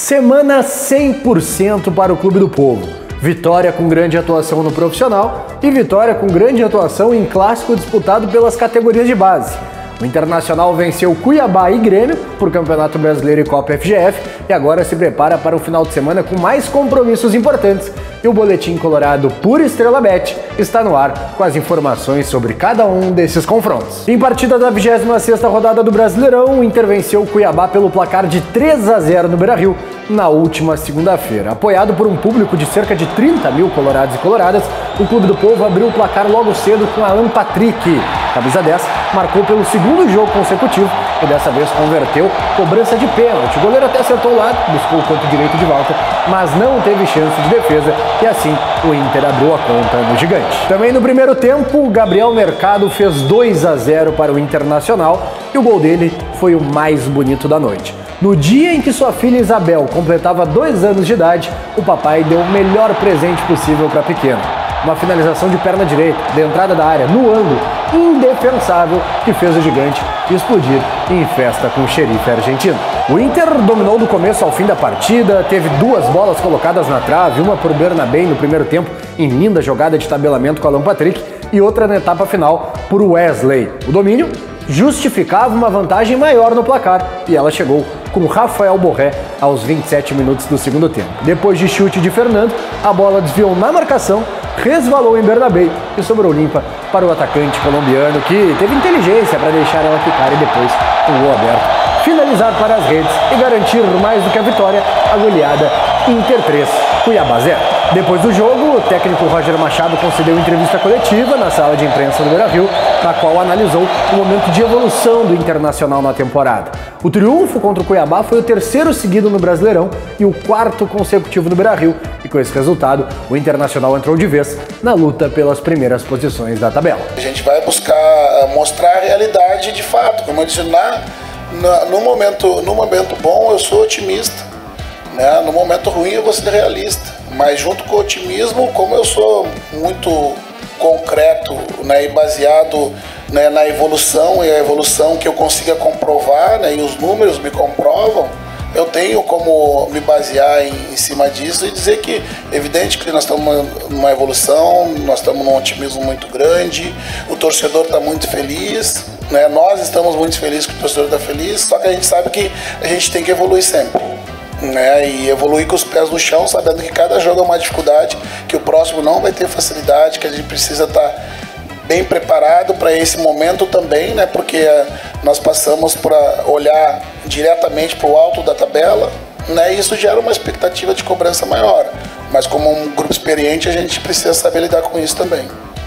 Semana 100% para o Clube do Povo. Vitória com grande atuação no profissional e vitória com grande atuação em clássico disputado pelas categorias de base. O Internacional venceu Cuiabá e Grêmio por Campeonato Brasileiro e Copa FGF e agora se prepara para o final de semana com mais compromissos importantes. E o Boletim Colorado por Estrela Bet está no ar com as informações sobre cada um desses confrontos. Em partida da 26ª rodada do Brasileirão, o Inter venceu o Cuiabá pelo placar de 3-0 no Beira-Rio na última segunda-feira. Apoiado por um público de cerca de 30 mil colorados e coloradas, o Clube do Povo abriu o placar logo cedo com Alan Patrick. Camisa 10 marcou pelo segundo jogo consecutivo e dessa vez converteu cobrança de pênalti. O goleiro até acertou o lado, buscou o canto direito de volta, mas não teve chance de defesa e assim o Inter abriu a conta no gigante. Também no primeiro tempo, o Gabriel Mercado fez 2-0 para o Internacional e o gol dele foi o mais bonito da noite. No dia em que sua filha Isabel completava 2 anos de idade, o papai deu o melhor presente possível para a pequena. Uma finalização de perna direita, da entrada da área, no ângulo indefensável que fez o gigante explodir em festa com o xerife argentino. O Inter dominou do começo ao fim da partida, teve 2 bolas colocadas na trave, uma por Bernabé no primeiro tempo, em linda jogada de tabelamento com Alan Patrick, e outra na etapa final por Wesley. O domínio justificava uma vantagem maior no placar e ela chegou com Rafael Borré aos 27 minutos do segundo tempo. Depois de chute de Fernando, a bola desviou na marcação, resvalou em Bernabé e sobrou limpa para o atacante colombiano, que teve inteligência para deixar ela ficar e depois, com o gol aberto, finalizar para as redes e garantir mais do que a vitória, a goleada Inter 3, Cuiabá 0. Depois do jogo, o técnico Roger Machado concedeu entrevista coletiva na sala de imprensa do Beira-Rio, na qual analisou o momento de evolução do Internacional na temporada. O triunfo contra o Cuiabá foi o 3º seguido no Brasileirão e o 4º consecutivo no Beira-Rio, e com esse resultado, o Internacional entrou de vez na luta pelas primeiras posições da tabela. A gente vai buscar mostrar a realidade de fato. Como eu disse, no momento bom eu sou otimista, né? No momento ruim eu vou ser realista. Mas junto com o otimismo, como eu sou muito concreto, né, e baseado, né, na evolução, e a evolução que eu consiga comprovar, né, e os números me comprovam, eu tenho como me basear em cima disso e dizer que é evidente que nós estamos numa evolução, nós estamos num otimismo muito grande, o torcedor está muito feliz, né, nós estamos muito felizes que o torcedor está feliz, só que a gente sabe que a gente tem que evoluir sempre, né, e evoluir com os pés no chão, sabendo que cada jogo é uma dificuldade, que o próximo não vai ter facilidade, que a gente precisa estar bem preparado para esse momento também, né, porque nós passamos para olhar diretamente para o alto da tabela, né, e isso gera uma expectativa de cobrança maior, mas como um grupo experiente a gente precisa saber lidar com isso também.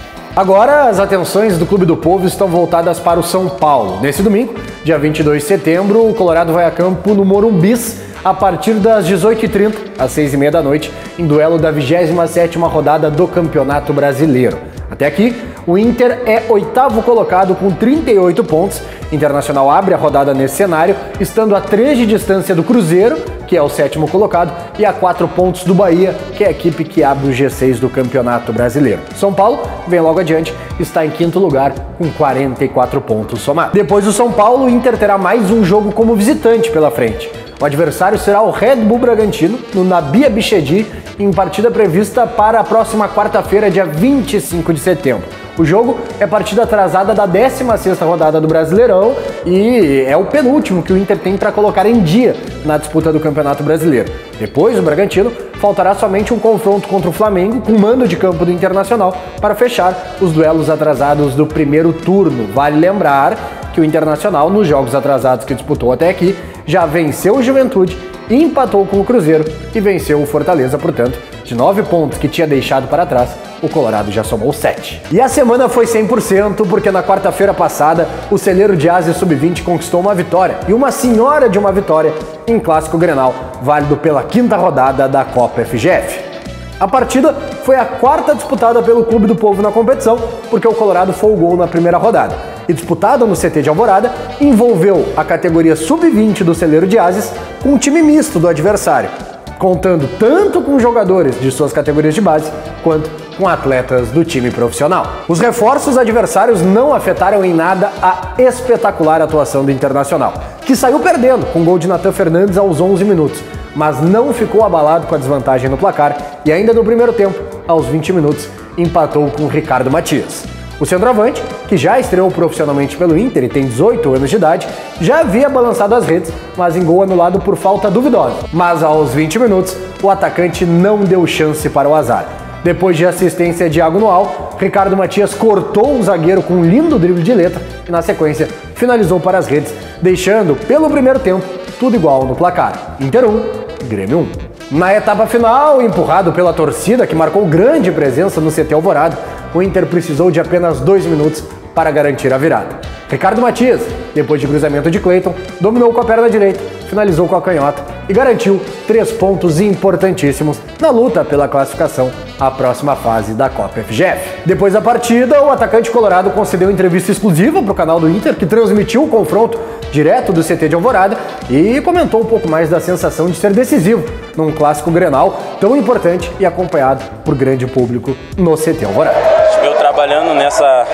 Agora, as atenções do Clube do Povo estão voltadas para o São Paulo. Nesse domingo, dia 22 de setembro, o Colorado vai a campo no Morumbis a partir das 18h30, às 6h30 da noite, em duelo da 27ª rodada do Campeonato Brasileiro. Até aqui, o Inter é 8º colocado com 38 pontos. Internacional abre a rodada nesse cenário, estando a 3 de distância do Cruzeiro, que é o 7º colocado, e a 4 pontos do Bahia, que é a equipe que abre o G6 do Campeonato Brasileiro. São Paulo vem logo adiante, está em 5º lugar com 44 pontos somados. Depois do São Paulo, o Inter terá mais um jogo como visitante pela frente. O adversário será o Red Bull Bragantino, no Nabi Abichedi, em partida prevista para a próxima quarta-feira, dia 25 de setembro. O jogo é partida atrasada da 16ª rodada do Brasileirão e é o penúltimo que o Inter tem para colocar em dia na disputa do Campeonato Brasileiro. Depois, o Bragantino faltará somente um confronto contra o Flamengo, com mando de campo do Internacional, para fechar os duelos atrasados do primeiro turno. Vale lembrar que o Internacional, nos jogos atrasados que disputou até aqui, já venceu o Juventude, empatou com o Cruzeiro e venceu o Fortaleza, portanto, de 9 pontos que tinha deixado para trás, o Colorado já somou 7. E a semana foi 100% porque na quarta-feira passada, o celeiro de Ásia Sub-20 conquistou uma vitória, e uma senhora de uma vitória, em Clássico Grenal, válido pela 5ª rodada da Copa FGF. A partida foi a 4ª disputada pelo Clube do Povo na competição, porque o Colorado folgou na primeira rodada. E disputada no CT de Alvorada, envolveu a categoria Sub-20 do celeiro de Ásias com um time misto do adversário, contando tanto com jogadores de suas categorias de base, quanto com atletas do time profissional. Os reforços adversários não afetaram em nada a espetacular atuação do Internacional. que saiu perdendo com o gol de Nathan Fernandes aos 11 minutos, mas não ficou abalado com a desvantagem no placar e ainda no primeiro tempo, aos 20 minutos, empatou com Ricardo Matias. O centroavante, que já estreou profissionalmente pelo Inter e tem 18 anos de idade, já havia balançado as redes, mas em gol anulado por falta duvidosa. Mas aos 20 minutos, o atacante não deu chance para o azar. Depois de assistência de Iago Noal, Ricardo Matias cortou o zagueiro com um lindo drible de letra e, na sequência, finalizou para as redes, deixando, pelo primeiro tempo, tudo igual no placar. Inter 1, Grêmio 1. Na etapa final, empurrado pela torcida, que marcou grande presença no CT Alvorada, o Inter precisou de apenas 2 minutos para garantir a virada. Ricardo Matias, depois de cruzamento de Cleiton, dominou com a perna direita, finalizou com a canhota e garantiu 3 pontos importantíssimos na luta pela classificação à próxima fase da Copa FGF. Depois da partida, o atacante colorado concedeu entrevista exclusiva para o canal do Inter, que transmitiu o confronto direto do CT de Alvorada e comentou um pouco mais da sensação de ser decisivo num clássico Grenal tão importante e acompanhado por grande público no CT Alvorada. Eu trabalhando nessa,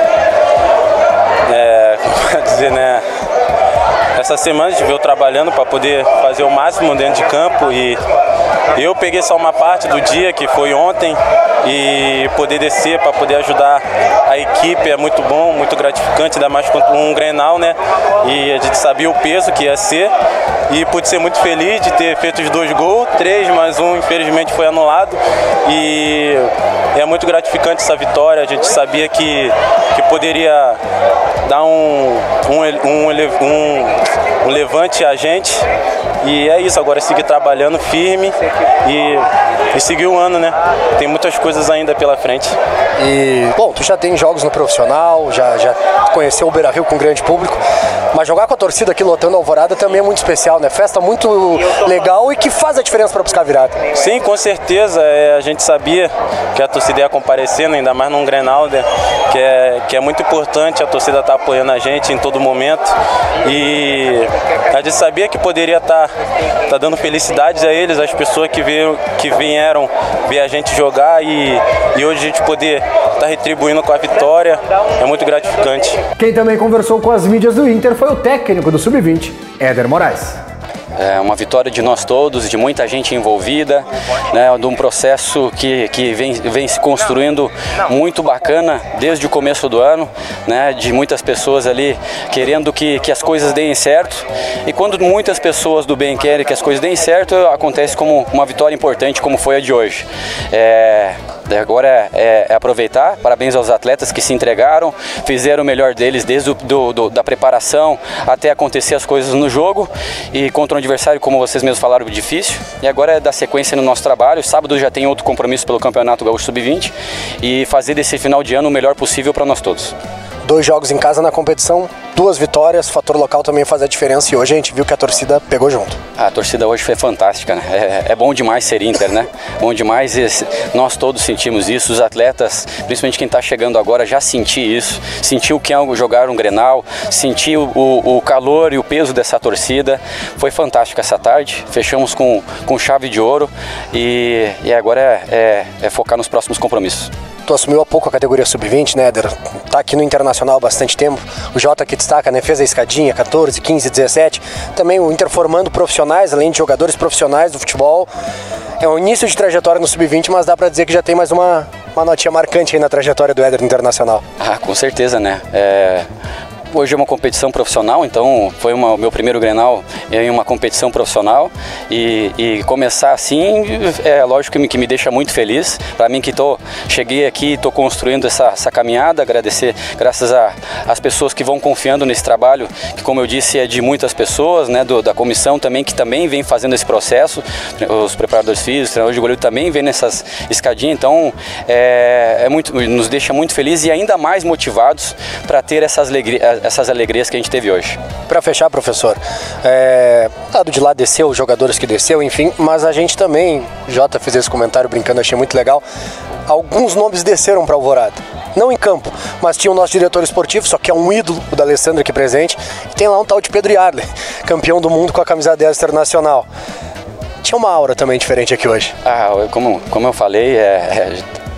essa semana de eu trabalhando para poder fazer o máximo dentro de campo, e eu peguei só uma parte do dia, que foi ontem, e poder descer para poder ajudar a equipe é muito bom, muito gratificante, ainda mais com um Grenal, né? E a gente sabia o peso que ia ser, e pude ser muito feliz de ter feito os 2 gols, 3 mais 1 infelizmente foi anulado, e é muito gratificante essa vitória. A gente sabia que poderia dar um levante a gente, e é isso, agora é seguir trabalhando firme e seguir o ano, né? Tem muitas coisas ainda pela frente. E, bom, tu já tem jogos no profissional, já conheceu o Beira-Rio com grande público, mas jogar com a torcida aqui lotando a Alvorada também é muito especial, né? Festa muito legal e que faz a diferença para buscar a virada. Sim, com certeza. A gente sabia que a torcida ia comparecendo, ainda mais num Grenal, né? Que é muito importante a torcida estar apoiando a gente em todo momento, e a gente sabia que poderia estar dando felicidades a eles, às pessoas que vieram ver a gente jogar, e hoje a gente poder estar retribuindo com a vitória é muito gratificante. Quem também conversou com as mídias do Inter foi o técnico do Sub-20, Éder Moraes. É uma vitória de nós todos, de muita gente envolvida, né, de um processo que vem se construindo muito bacana desde o começo do ano, né, de muitas pessoas ali querendo que as coisas deem certo, e quando muitas pessoas do bem querem que as coisas deem certo, acontece como uma vitória importante como foi a de hoje. Agora é aproveitar, parabéns aos atletas que se entregaram, fizeram o melhor deles desde da preparação até acontecer as coisas no jogo, e contra um adversário, como vocês mesmos falaram, difícil, e agora é dar sequência no nosso trabalho. Sábado já tem outro compromisso pelo Campeonato Gaúcho Sub-20, e fazer desse final de ano o melhor possível para nós todos. 2 jogos em casa na competição, 2 vitórias, o fator local também faz a diferença, e hoje a gente viu que a torcida pegou junto. A torcida hoje foi fantástica, né? É bom demais ser Inter, né? Bom demais, nós todos sentimos isso, os atletas, principalmente quem está chegando agora, já sentiu isso, sentiu o que é jogar um Grenal, sentiu o calor e o peso dessa torcida. Foi fantástica essa tarde, fechamos com chave de ouro, e agora é focar nos próximos compromissos. Tu assumiu há pouco a categoria Sub-20, né, Éder? Tá aqui no Internacional há bastante tempo. O Jota que destaca, né? Fez a escadinha, 14, 15, 17. Também o Inter formando profissionais, além de jogadores profissionais do futebol. É um início de trajetória no Sub-20, mas dá pra dizer que já tem mais uma notinha marcante aí na trajetória do Éder no Internacional. Ah, com certeza, né? Hoje é uma competição profissional, então foi o meu primeiro Grenal em uma competição profissional, e começar assim é lógico que me deixa muito feliz. Para mim que cheguei aqui, estou construindo essa caminhada, agradecer graças às pessoas que vão confiando nesse trabalho, que, como eu disse, é de muitas pessoas, né, da comissão também, que também vem fazendo esse processo, os preparadores físicos, treinadores de goleiro também vem nessas escadinhas, então nos deixa muito felizes e ainda mais motivados para ter essas alegrias que a gente teve hoje. Para fechar, professor, lado de lá desceu, os jogadores que desceu, enfim, mas a gente também, Jota fez esse comentário brincando, achei muito legal, alguns nomes desceram para Alvorada, não em campo, mas tinha o nosso diretor esportivo, só que é um ídolo, o da Alessandro aqui presente, e tem lá um tal de Pedro Yarley, campeão do mundo com a camisa 10 internacional. Tinha uma aura também diferente aqui hoje. Como eu falei,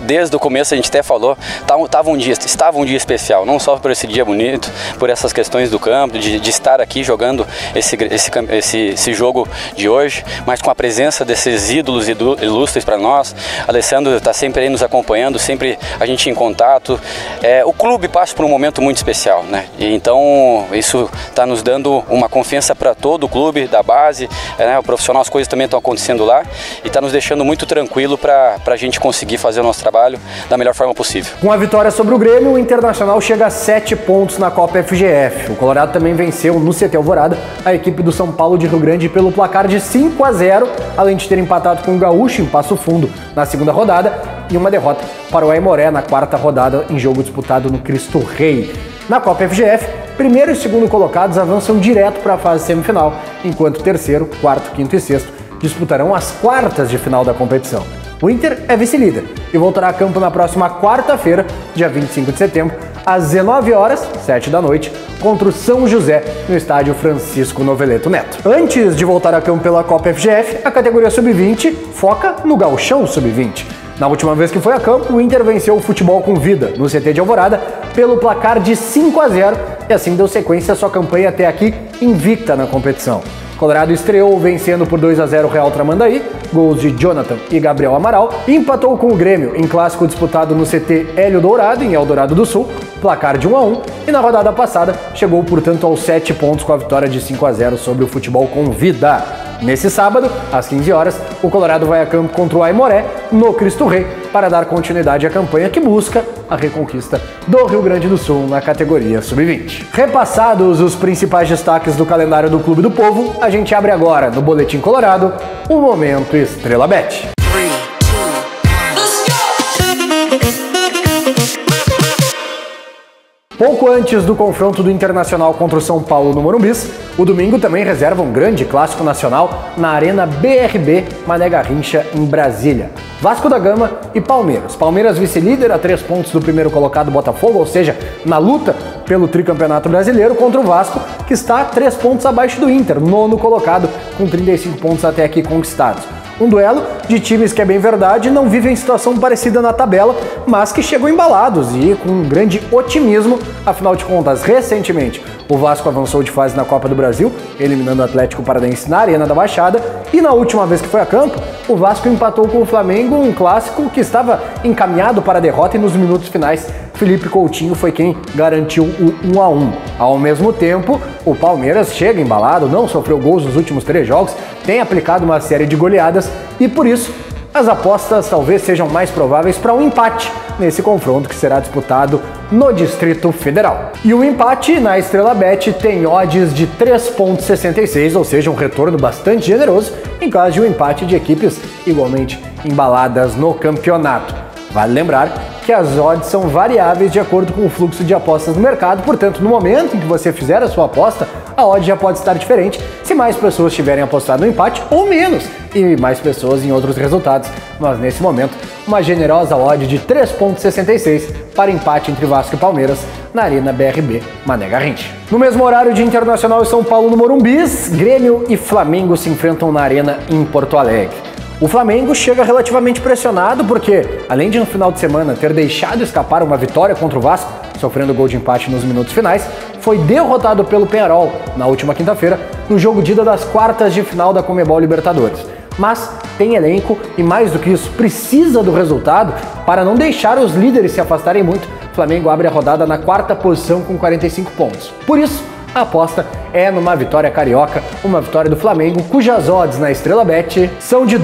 desde o começo a gente até falou, estava um dia especial, não só por esse dia bonito, por essas questões do campo, de estar aqui jogando esse jogo de hoje, mas com a presença desses ídolos ilustres para nós. Alessandro está sempre aí nos acompanhando, sempre a gente em contato. O clube passa por um momento muito especial, né? E então isso está nos dando uma confiança para todo o clube, da base, o profissional, as coisas também estão acontecendo lá e está nos deixando muito tranquilo para a gente conseguir fazer o nosso trabalho da melhor forma possível. Com a vitória sobre o Grêmio, o Internacional chega a 7 pontos na Copa FGF. O Colorado também venceu no CT Alvorada a equipe do São Paulo de Rio Grande pelo placar de 5-0, além de ter empatado com o Gaúcho em Passo Fundo na segunda rodada e uma derrota para o Aimoré na quarta rodada em jogo disputado no Cristo Rei. Na Copa FGF, primeiro e segundo colocados avançam direto para a fase semifinal, enquanto terceiro, quarto, quinto e sexto disputarão as quartas de final da competição. O Inter é vice-líder e voltará a campo na próxima quarta-feira, dia 25 de setembro, às 19 horas, 7 da noite, contra o São José, no estádio Francisco Noveleto Neto. Antes de voltar a campo pela Copa FGF, a categoria Sub-20 foca no Gauchão Sub-20. Na última vez que foi a campo, o Inter venceu o Futebol com Vida, no CT de Alvorada, pelo placar de 5-0 e assim deu sequência à sua campanha até aqui invicta na competição. Colorado estreou vencendo por 2-0 o Real Tramandaí, gols de Jonathan e Gabriel Amaral, e empatou com o Grêmio em clássico disputado no CT Hélio Dourado, em Eldorado do Sul, placar de 1-1, e na rodada passada chegou, portanto, aos 7 pontos com a vitória de 5-0 sobre o Futebol com Vida. Nesse sábado, às 15 horas, o Colorado vai a campo contra o Aimoré, no Cristo Rei, para dar continuidade à campanha que busca a reconquista do Rio Grande do Sul na categoria Sub-20. Repassados os principais destaques do calendário do Clube do Povo, a gente abre agora, no Boletim Colorado, o Momento Estrela Bet. Pouco antes do confronto do Internacional contra o São Paulo no Morumbis, o domingo também reserva um grande clássico nacional na Arena BRB Mané Garrincha, em Brasília. Vasco da Gama e Palmeiras. Palmeiras vice-líder a 3 pontos do primeiro colocado Botafogo, ou seja, na luta pelo tricampeonato brasileiro, contra o Vasco, que está a 3 pontos abaixo do Inter, nono colocado, com 35 pontos até aqui conquistados. Um duelo de times que, é bem verdade, não vivem situação parecida na tabela, mas que chegam embalados e com um grande otimismo. Afinal de contas, recentemente, o Vasco avançou de fase na Copa do Brasil, eliminando o Atlético Paranaense na Arena da Baixada, e na última vez que foi a campo, o Vasco empatou com o Flamengo, um clássico que estava encaminhado para a derrota, e nos minutos finais, Felipe Coutinho foi quem garantiu o 1-1. Ao mesmo tempo, o Palmeiras chega embalado, não sofreu gols nos últimos 3 jogos, tem aplicado uma série de goleadas e, por isso, as apostas talvez sejam mais prováveis para um empate nesse confronto que será disputado no Distrito Federal. E o empate na Estrela Bet tem odds de 3,66, ou seja, um retorno bastante generoso em caso de um empate de equipes igualmente embaladas no campeonato. Vale lembrar que as odds são variáveis de acordo com o fluxo de apostas no mercado, portanto, no momento em que você fizer a sua aposta, a odd já pode estar diferente se mais pessoas tiverem apostado no empate ou menos, e mais pessoas em outros resultados. Mas nesse momento, uma generosa odd de 3,66 para empate entre Vasco e Palmeiras na Arena BRB Mané Garrincha. No mesmo horário de Internacional e São Paulo no Morumbis, Grêmio e Flamengo se enfrentam na Arena em Porto Alegre. O Flamengo chega relativamente pressionado porque, além de no final de semana ter deixado escapar uma vitória contra o Vasco, sofrendo gol de empate nos minutos finais, foi derrotado pelo Peñarol na última quinta-feira no jogo de ida das quartas de final da Conmebol Libertadores. Mas tem elenco e, mais do que isso, precisa do resultado para não deixar os líderes se afastarem muito. O Flamengo abre a rodada na 4ª posição com 45 pontos. Por isso, a aposta é numa vitória carioca, uma vitória do Flamengo, cujas odds na Estrela Bet são de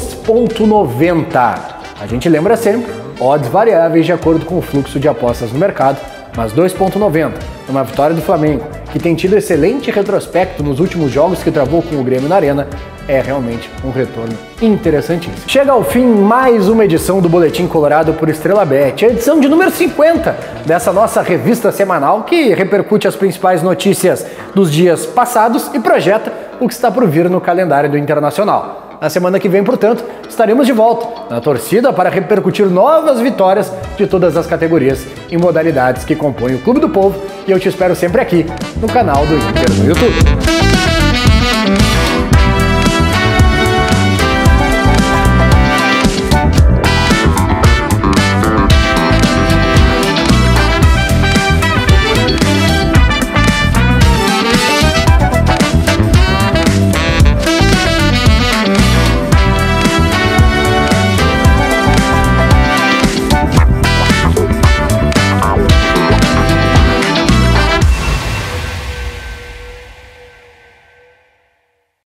2,90. A gente lembra sempre, odds variáveis de acordo com o fluxo de apostas no mercado, mas 2,90 é uma vitória do Flamengo, que tem tido excelente retrospecto nos últimos jogos que travou com o Grêmio na Arena, é realmente um retorno interessantíssimo. Chega ao fim mais uma edição do Boletim Colorado por Estrela Bet, a edição de número 50 dessa nossa revista semanal que repercute as principais notícias dos dias passados e projeta o que está por vir no calendário do Internacional. Na semana que vem, portanto, estaremos de volta na torcida para repercutir novas vitórias de todas as categorias e modalidades que compõem o Clube do Povo, e eu te espero sempre aqui no canal do Inter no YouTube.